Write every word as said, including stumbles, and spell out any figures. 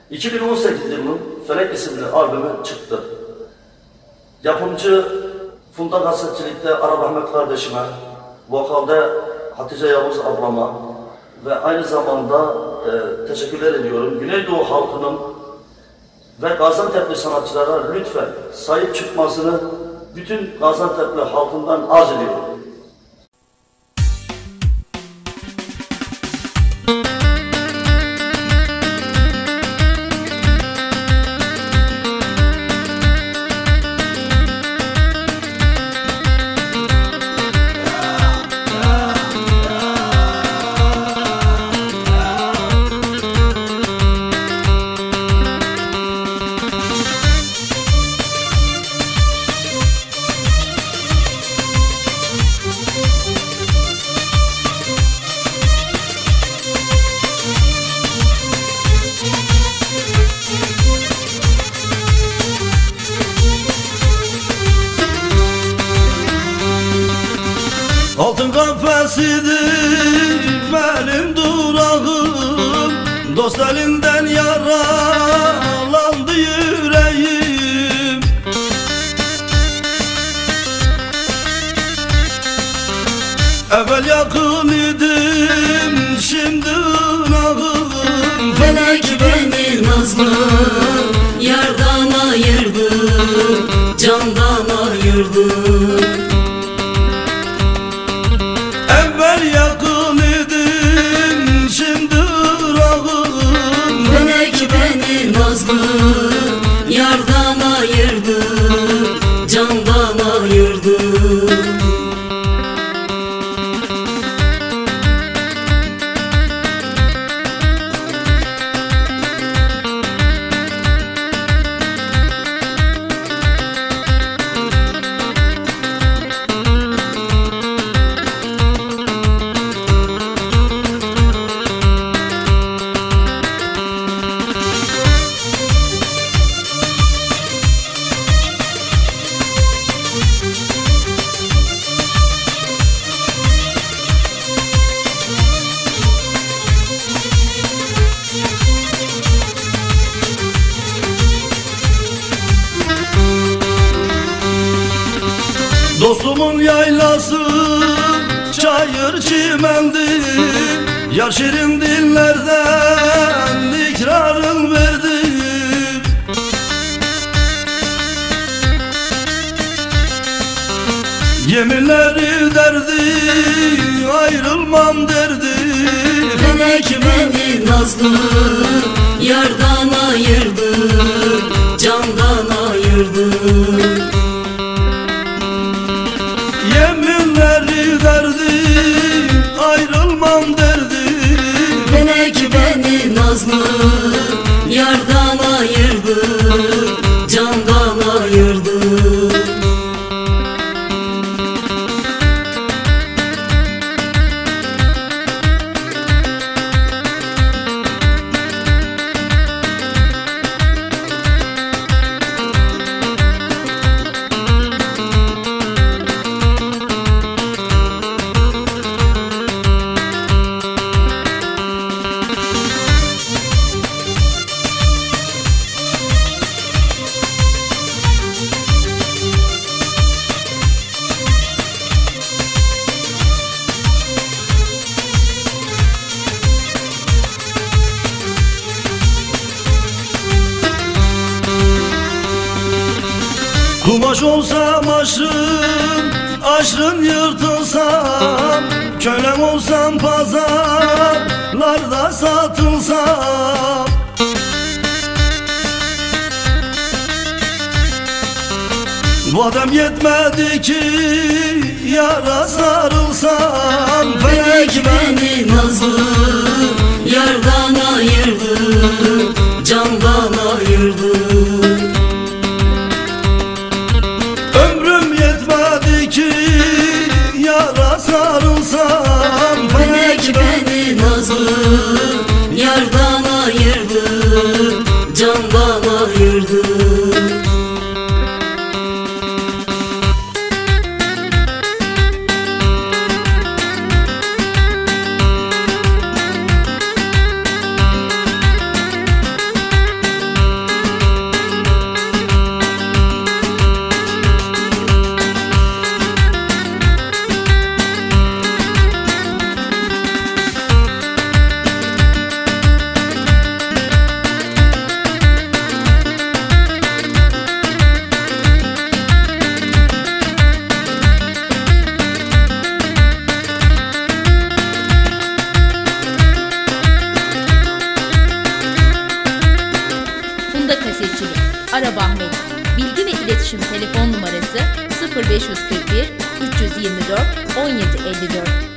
iki bin on sekiz yılının Felek isimli albümü çıktı. Yapımcı Funda Kasetçilik'te Arap Ahmet kardeşime, vokalde Hatice Yavuz ablama ve aynı zamanda e, teşekkürler ediyorum. Güneydoğu halkının ve Gaziantep'li sanatçılara lütfen sahip çıkmasını bütün Gaziantep'li halkından arz ediyorum. Altın kafesidir benim durağım, dost elinden yaralandı yüreğim. Evvel yakın idim, şimdi ınağım. Felek beni nazlı yardan ayırdı, candan ayırdı. Evvel yakın idim, şimdi ırağım. Felek beni nazlı yardan ayırdı, candan ayırdı. Dostumun yaylası çayır çimendi, yar şirin dillerden ikrarın verdi. Yeminleri derdi, ayrılmam derdi. Felek beni nazlı yardan ayırdı, candan ayırdı. Yeminleri derdi, ayrılmam derdi. Felek beni nazlı yardan ayırdı, candan ayırdı. Kumaş olsam aşrın, aşrın yırtılsam, kölem olsam pazarlarda satılsam. Vadem yetmedi ki yara sarılsam. Felek beni nazlı yardan ayırdı, candan ayırdı. Ömrüm yetmedi ki yara sarılsam. Felek beni nazlı yardan ayırdı, candan ayırdı. İletişim telefon numarası sıfır beş yüz kırk bir üç yüz yirmi dört on yedi elli dört.